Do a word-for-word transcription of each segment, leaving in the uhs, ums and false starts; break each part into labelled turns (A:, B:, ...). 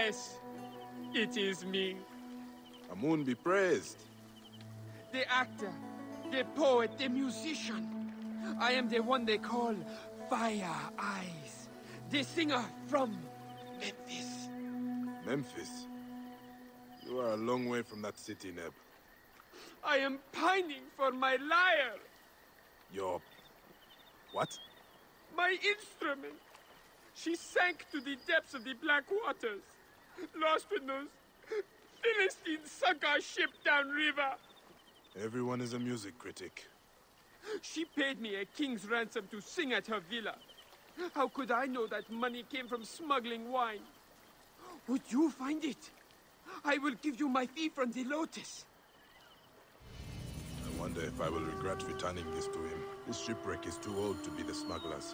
A: Yes, it is me.
B: Amun be praised.
A: The actor, the poet, the musician. I am the one they call Fire Eyes. The singer from Memphis.
B: Memphis? You are a long way from that city, Neb.
A: I am pining for my lyre.
B: Your... what?
A: My instrument. She sank to the depths of the black waters. Lost with those Philistines sunk our ship downriver.
B: Everyone is a music critic.
A: She paid me a king's ransom to sing at her villa. How could I know that money came from smuggling wine? Would you find it? I will give you my fee from the Lotus.
B: I wonder if I will regret returning this to him. This shipwreck is too old to be the smugglers.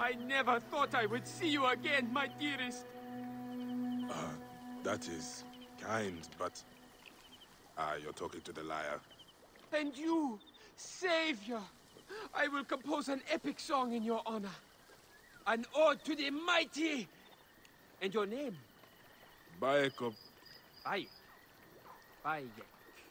A: I never thought I would see you again, my dearest.
B: Ah, that is kind, but... Ah, you're talking to the liar.
A: And you, Savior, I will compose an epic song in your honor. An ode to the mighty. And your name?
B: Bayek of...
A: Bayek. Bayek.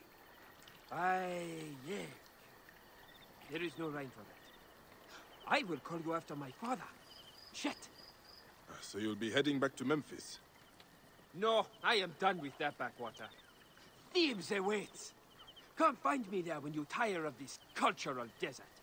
A: Bayek. There is no rhyme for that. I will call you after my father, Chet.
B: So you'll be heading back to Memphis?
A: No, I am done with that backwater. Thebes awaits. Come find me there when you tire of this cultural desert.